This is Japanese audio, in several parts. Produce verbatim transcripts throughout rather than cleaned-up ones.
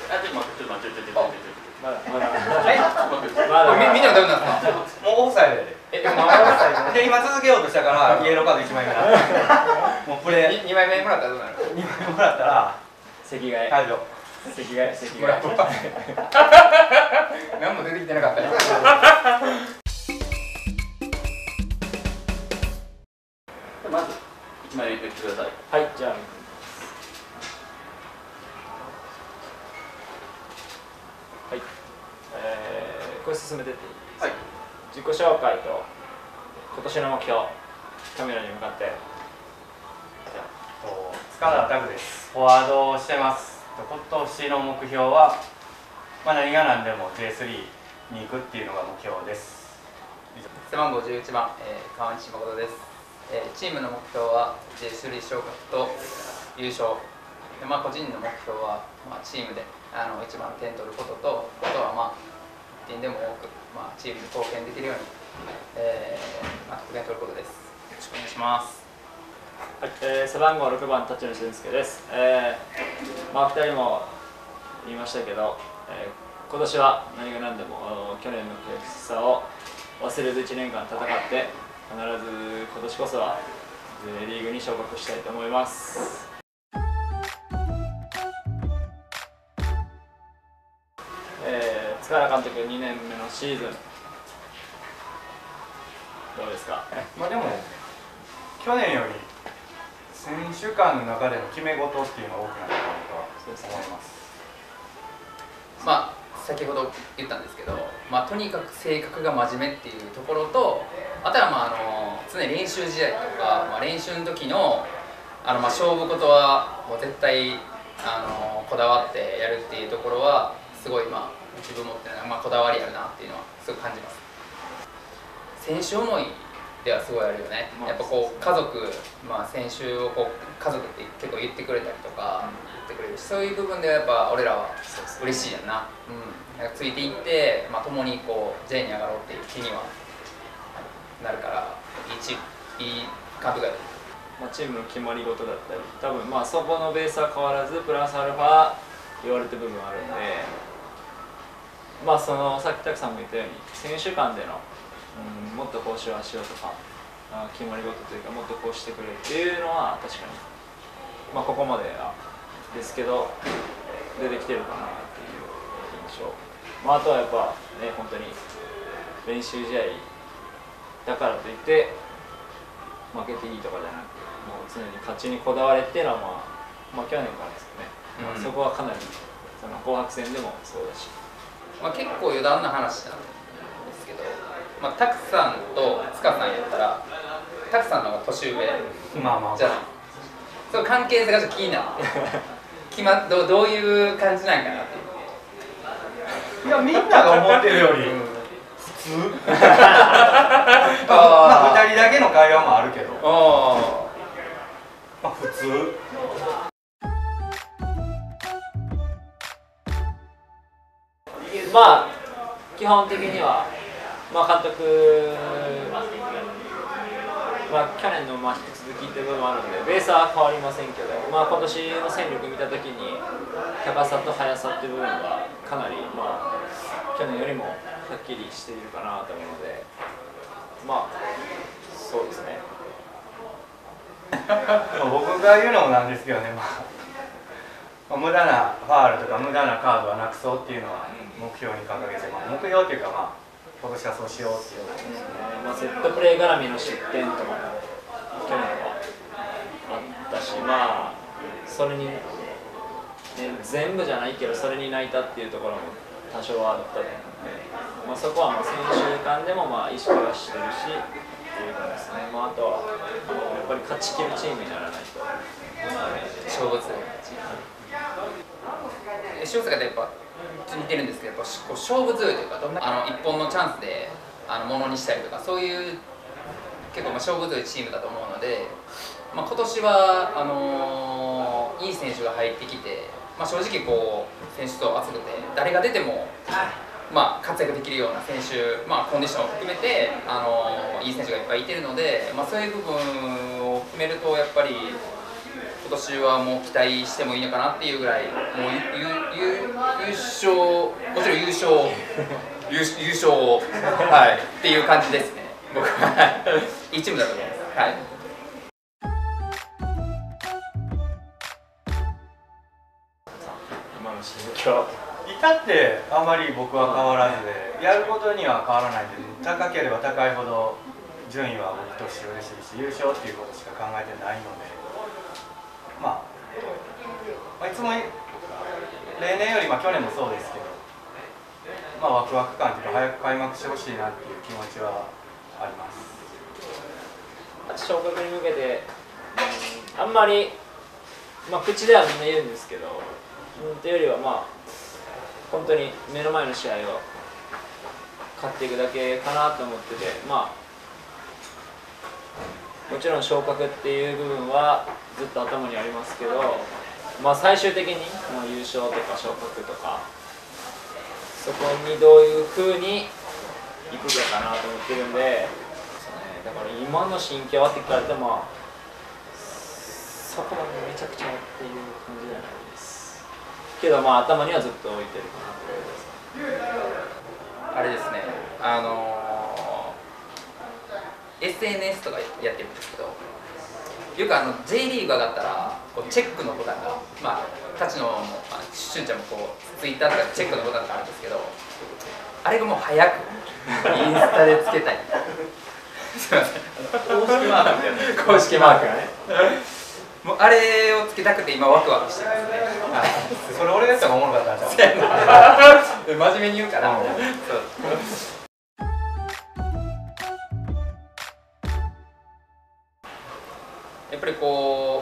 あ、ちょっと待って、ちょっと待って、ちょっと待って、ちょっと待って。 まだまだ。 え、 まだみんなもダメなんですか？もうオフサイドで。え、でもオフサイドで今続けようとしたからイエローカードいちまいめ。もうプレーにまいめもらったらどうなる？にまいめもらったら席替え。 退場。 席替え、席替え。 何も出てきてなかったね。 まずいちまいめ言ってください。 はい、じゃあ。はい。えー、これ進めてっていいですか？はい。自己紹介と今年の目標、カメラに向かって。 じゃあ、塚田拓です。フォワードをしてます。今年の目標は、まあ、何が何でも ジェイスリー に行くっていうのが目標です。 背番号じゅういちばん、えー、川西誠です、えー。チームの目標は ジェイスリー 昇格と優勝。で、まあ、個人の目標は、まあ、チームであの一番点取ることと、あとはまあいってんでも多く、まあ、チームに貢献できるように、えーまあ、得点取ることです。よろしくお願いします。 はい、えー、背番号ろくばん、立野俊介です。えー、まあ、ふたりも言いましたけど、えー、今年は何が何でも去年の悔しさを忘れずいちねんかん戦って、必ず今年こそは J リーグに昇格したいと思います。えー、塚原監督にねんめのシーズン、どうですか？ まあでも、去年より選手間の中での決め事っていうのが多くなったかなとは思います。 まあ先ほど言ったんですけど、まあ、とにかく性格が真面目っていうところと、あとはまああの常に練習試合とか、まあ、練習の時のあのまあ勝負事はもう絶対あのこだわってやるっていうところはすごい、まあ、自分持ってるのは、まあ、こだわりあるなっていうのはすごく感じます。選手思いではすごいあるよね。やっぱこう家族、まあ、選手をこう家族って結構言ってくれたりとか言ってくれるし、そういう部分ではやっぱ俺らは嬉しいやんな。うん、なんかついていって、まあ、共にこう J に上がろうっていう気にはなるから、いいチいい監督やと。 まあ、チームの決まり事だったり、多分まあそこのベースは変わらずプラスアルファ言われてる部分あるんで、まあそのさっきたくさんも言ったように選手間での、うん、もっとこうしようああしようとか決まり事というか、もっとこうしてくれっていうのは確かに、まあ、ここまではですけど出てきてるかなっていう印象。まあ、あとはやっぱね、本当に練習試合だからといって負けていいとかじゃなく、もう常に勝ちにこだわれっていうのは、まあ、まあ去年からですよね、まあ、そこはかなりその紅白戦でもそうだし、 まあ、結構余談な話なんですけど、まあ、たくさんと塚さんやったらたくさんの方が年上まあまあじゃない。その関係性がちょっと気になって決まどどういう感じなんかなっていう。 いや、みんなが思ってるより普通まあふたりだけの会話もあるけど、まあ普通。 まあ基本的には、まあ、監督、まあ、去年のまあ引き続きっていう部分もあるのでベースは変わりませんけど、まあ、今年の戦力見たときに高さと速さっていう部分はかなり、まあ、去年よりもはっきりしているかなと思うので、まあそうですね僕が言うのもなんですけどね、まあ、無駄なファールとか無駄なカードはなくそうっていうのは目標に掲げて、まあ、目標っていうか、まあ、今年はそうしようっていうことですね。 まあ、セットプレー絡みの失点とかも去年はあったし、まあそれに、ね、全部じゃないけどそれに泣いたっていうところも多少はあったと思うので、まあ、そこはまあ選手間でもまあ意識はしてるしっていうことですね。まあ、あとはやっぱり勝ちきるチームにならないと勝負強い塩塚ってやっぱ似てるんですけど、やっぱこう勝負強いというか、どんなあの一本のチャンスであのものにしたりとか、そういう結構まあ勝負強いチームだと思うので、まあ、今年はあのー、いい選手が入ってきて、まあ、正直こう選手層厚くて誰が出ても、まあ、活躍できるような選手、まあ、コンディションを含めて、あのー、いい選手がいっぱいいてるので、まあ、そういう部分を含めるとやっぱり今年はもう期待してもいいのかなっていうぐらい、もうゆゆゆ優勝、もちろん優勝、優優勝、はい、っていう感じですね、僕はいいチームだと思います。はい、 今の心境。 至ってあまり僕は変わらずで、やることには変わらないんで、高ければ高いほど順位は僕として嬉しいし、優勝っていうことしか考えてないので、まあ、まあ、いつも例年より、まあ、去年もそうですけど、まあ、ワクワク感というか早く開幕してほしいなっていう気持ちはあります。 昇格に向けて、うん、あんまり、まあ、口ではみんな言うんですけど、うん、というよりはまあ本当に目の前の試合を勝っていくだけかなと思ってて、まあもちろん昇格っていう部分はずっと頭にありますけど、まあ、最終的にもう優勝とか昇格とかそこにどういうふうにいくかかなと思ってるんで、だから今の心境はって聞かれてもそこまでめちゃくちゃっていう感じじゃないですけど、まあ頭にはずっと置いてるかなと思います。 あれですね、あのー、エスエヌエス とかやってるんですけど、よくあの J リーグ上がったらこうチェックのボタンが、まあタチのもあしゅんちゃんもこうツイッターとかチェックのボタンがあるんですけど、あれがもう早くインスタでつけたい。すみません。公式マークみたいな。公式マークがね。もうあれをつけたくて今ワクワクしてますね。 それ俺がやったらおもろかったんじゃん。 真面目に言うから。そうやっぱりこ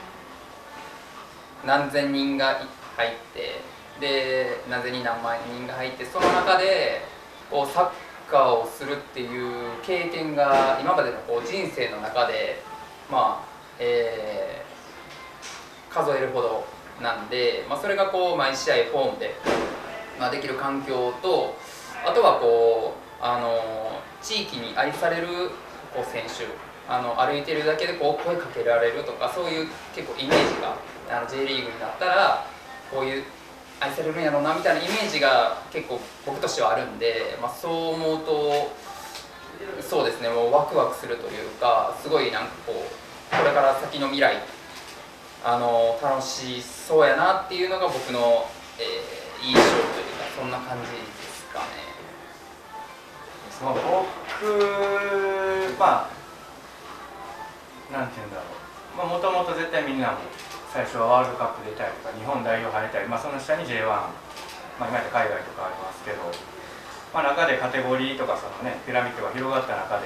う何千人が入ってで何千人何万人が入って、その中でこうサッカーをするっていう経験が今までのこう人生の中でまあ、えー、数えるほどなんで、まあ、それがこう毎試合ホームで、まあ、できる環境と、あとはこうあの地域に愛されるこう選手、あの歩いてるだけでこう声かけられるとか、そういう結構イメージがあの J リーグになったらこういう愛されるんやろうなみたいなイメージが結構僕としてはあるんで、まあ、そう思うとそうですね、もうワクワクするというか、すごいなんかこうこれから先の未来あの楽しそうやなっていうのが僕の、えー、印象というか、そんな感じですかね。 その僕まあなんていうんだろう、もともと絶対みんなも最初はワールドカップ出たりとか日本代表入れたり、まあ、その下に ジェイワン、まあ、今やったら海外とかありますけど、まあ、中でカテゴリーとかその、ね、ピラミッドが広がった中で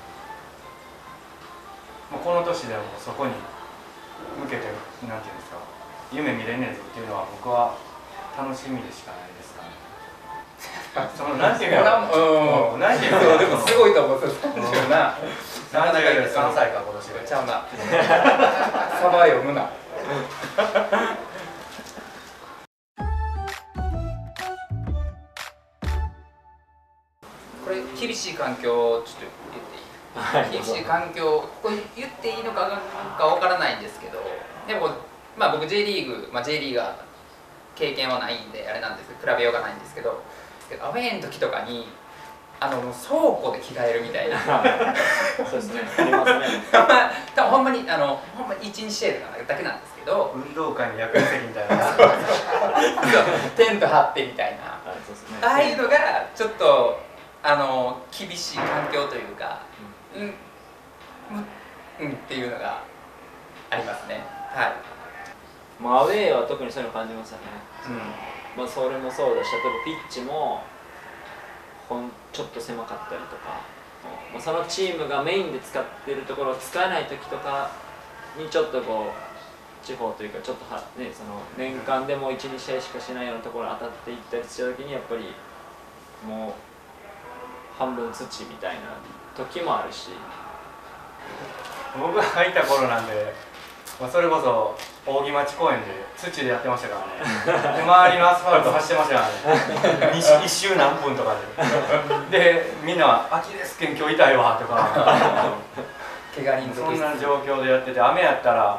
もうこの年でもそこに向けてなんていうんですか、夢見れねえぞっていうのは僕は楽しみでしかないですかね。そのなんていうか、うん、なんていうか、 でもすごいと思ってたんですよな。 さんさいか今年でちゃうな。サバ読むな。これ厳しい環境ちょっと言っていい？厳しい環境、これ言っていいのかかわからないんですけど、でもまあ僕 J リーグ、まあ J リーガー経験はないんであれなんですけど、比べようがないんですけど、アウェーの時とかにあの倉庫で着替えるみたいな。 そうですね。ありますね。 多分ほんまにあのほんまにいちに試合とかだけなんですけど、 運動会の役員席みたいなテント張ってみたいな、 あ、そうですね。 ああいうのがちょっとあの厳しい環境というか、うん、うん、うんっていうのがありますね。はい。 まあアウェーは特にそういうの感じましたね。 うん。 まあそれもそうだし、例えばピッチもほんちょっと狭かったりとか、まあ、そのチームがメインで使ってるところを使えない時とかにちょっとこう地方というかちょっとは、ね、その年間でもいち、に試合しかしないようなところに当たっていったりした時にやっぱりもう半分土みたいな時もあるし、 僕が入った頃なんで、まあ、それこそ扇町公園で土でやってましたからね。で周りのアスファルト走ってましたからね。一周何分とかで。でみんなは「アキレス腱今日痛いわ」とか怪我人そんな状況でやってて、雨やったら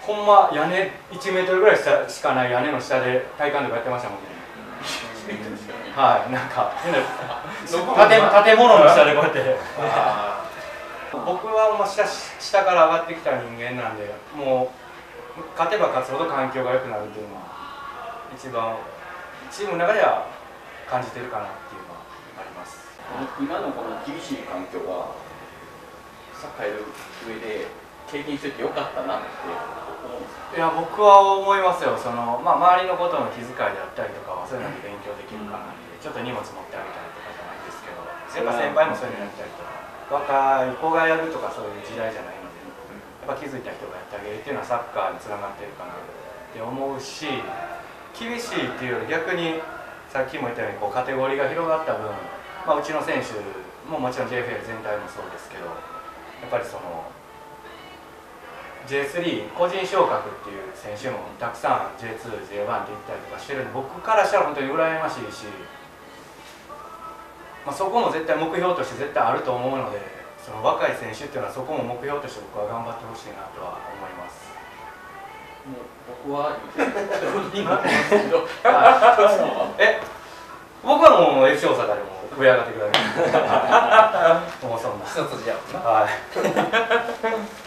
ほんま屋根いちメートルぐらい下しかない屋根の下で体幹とかやってましたもんね。はい、なんか変な建建物の下でこうやって僕はもう下下から上がってきた人間なんで、もう勝てば勝つほど環境が良くなるっていうのは一番チームの中では感じてるかなっていうのはあります。 今のこの厳しい環境はサッカーやる上で経験しててよかったなって思うんですか？ いや僕は思いますよ。その、まあ、周りのことの気遣いであったりとかはそういうので勉強できるかなって、ちょっと荷物持ってあげたりとかじゃないですけど、やっぱ先輩もそういうのやったりとか、若い子がやるとかそういう時代じゃないので、やっぱ気づいた人がやってあげるっていうのはサッカーにつながってるかなって思うし、厳しいっていうより逆にさっきも言ったようにこうカテゴリーが広がった分、まあ、うちの選手ももちろん ジェイエフエル 全体もそうですけど、やっぱりそのジェイスリー 個人昇格っていう選手もたくさん ジェイツー、ジェイワン って行ったりとかしてるんで、僕からしたら本当に羨ましいし、まあ、そこも絶対目標として絶対あると思うので、その若い選手っていうのはそこも目標として僕は頑張ってほしいなとは思います。 もう僕は今なんですけど、 え僕はもう エフシー 大阪でも上上がってください。もうそんな。 一つじゃはい。